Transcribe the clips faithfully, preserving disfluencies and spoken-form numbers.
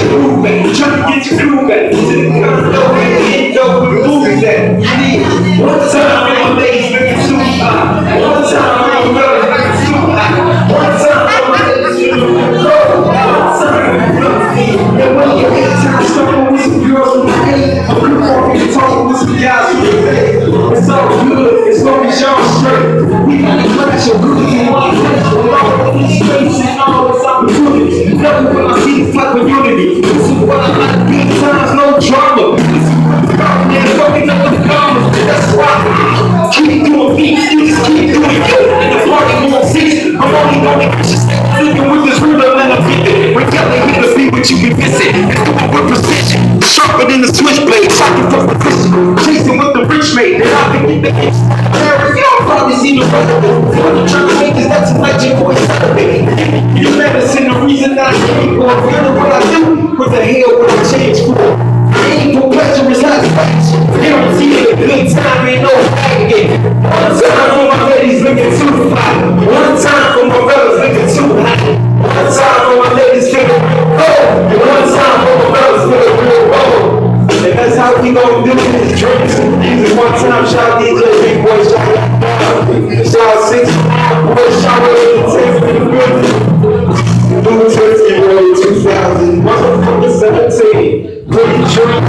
your groove back. Trying to get your groove back. To the condo, and know where the movie's at. You need one time when my ladies looking too high. One time when my fellas looking too high. One time when my ladies looking low. One time, and when your head time starting with some girls from the eight, I'm walking talking with some guys from the eight. It's all good, as long as y'all straight. We got to crash your good in one place. With all of these space and all this opportunity. Never will I see this type of unity. This is what I like, big times, no drama. This is what I'm talking and fucking up the commas. That's why I keep doing beats, you just keep doing good. And the party won't cease. I'm only gonna get you living with this ruler and I'm beating. When y'all ain't here to see what you be missing. And do it with precision. Sharper than the switchblade, shocking from precision. Chasing with the rich mate, then I can get the itch. Y'all probably see the resident. What I'm trying to make is that tonight your boy celebrate. You medicine, the reason that I keep on feeling what I do. What the hell would I change for? Ain't for pleasure, it's not satisfaction. You don't see it a good time, ain't no bagging. One time for my ladies looking too fly. One time for my fellas looking too high. One time for my ladies feeling real low. And one time for my fellas feeling real low. And that's how we gon' do these drinks. These one time shout D J, big boy shout out. Shout six, boy shout out the taste for the building. Blue Tootsie Roll two thousand, motherfucker seventeen. Pretty drink.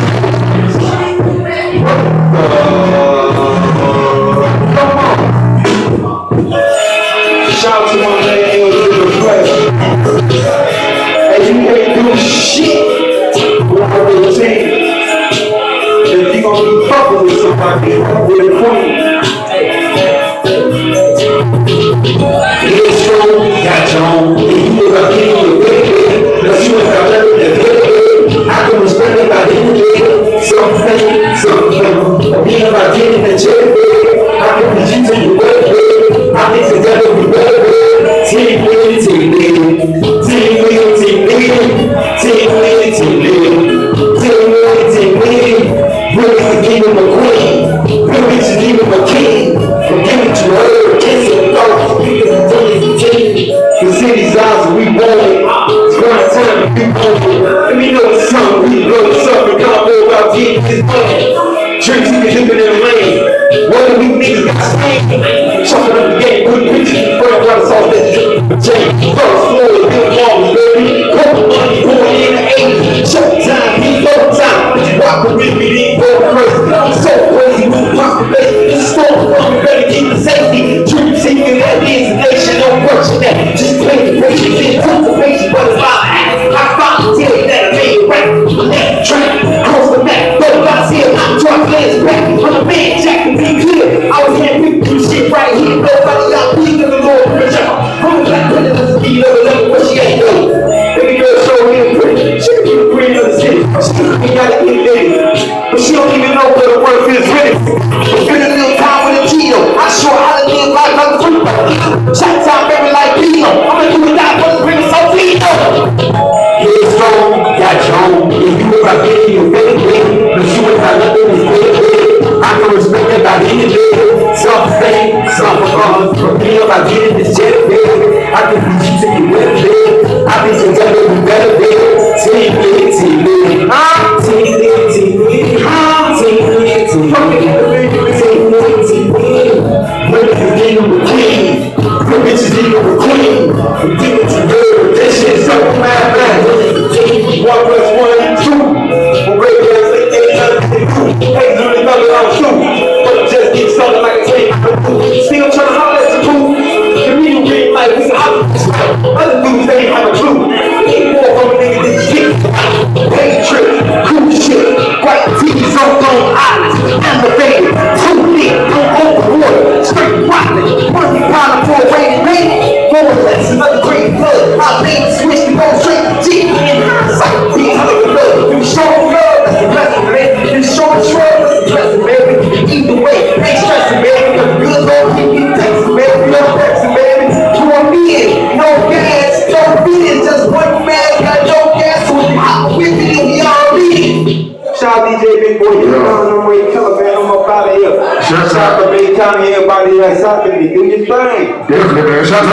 Come on. Shout out to my man, he was in the flesh. And you can't do shit without the team. If you gonna be fucking with somebody, with a queen. It's true, got your own. If you look up in your bed, let's you have learned the bed. I can respect about anything, something, something. Being about getting the jet bed, I can be using your web bed. I think together we web bed. Team win, team lead. Team win, team lead. Team win, team lead. Team win, team lead. Really to give him a queen, really to give him a king. And give it to her, kiss it, go. You can do it, you can. The city's eyes, we want it. It's grind time, we want it. Let me know what's up, we know what's up. And y'all know about getting this money. Drinks, we can live in the lane. One of these niggas got spanked. Chopping up the game, good bitches. Burn around us all that drink. Jane, first floor, good walls, baby. Couple money going in the eighties. Showtime, he no time. But you walk with me, then go crazy. I'm so crazy, move past the base. This is so fun, we better keep the safety. Dream seeking that destination, no rushing that. Just play the patience, anticipation, but it's my ass. I finally tell you that I made it right. My left track, cross the map. But if I see it, I'm trying to last back. I'm a man, Jack, to be clear. I was here, people do shit right here. Nobody got me, cause I'm more pressure. I'm a black predator, the speed of the level, but she ain't no. Baby girl, show me a pretty. She can be the queen of the city. She ain't gotta get ready. But she don't even know where the worth is really. Spend a little time with a Tito. I show her how to live life like a free throw. Shot time, baby, like Pino. I'ma do it that one, bring it so Tito. Head strong, got your own. If you ever get in your favorite, but you ain't got nothing to say. I can respect about anything. Something, something wrong. From me about getting this jet bed. I can be you to your wet bed. I think together we better bed. Team lead, team lead. I'm team lead, team lead. I'm team lead, team lead. Team lead, team lead. Women is dealing with queens. Women bitches dealing with queens. We give it to her. That shit's so mad, man. One plus one, two. Well, great guys, they ain't nothing to do. Hey, literally nothing on two. But just get something like a tape. Still trying to holler at the booth. The real green light, we can holler at the other dudes, they ain't have a clue. We ain't more from a nigga than shit. Pay trip, cool shit. White tees on Long Island. Elevated, too thick, no overwater. Straight rocket, money piling for a rainy rain. Four less, another great blood. I made the switch to go straight to G. In hindsight, be hella blood. You show love, that's the blessing, man. You show shrug, that's the blessing, baby. Either way, ain't stressing, baby. Cause good Lord keep you texting, baby. No texting, baby. You want me in, no gas, no feeding. Just one man got no gas, so we hop with me and we all leave. Shout out D J Big Boy, you know I'm ready to kill, man. I'm up out of here. Shout out to Bay County, everybody that's out there. Do your thing.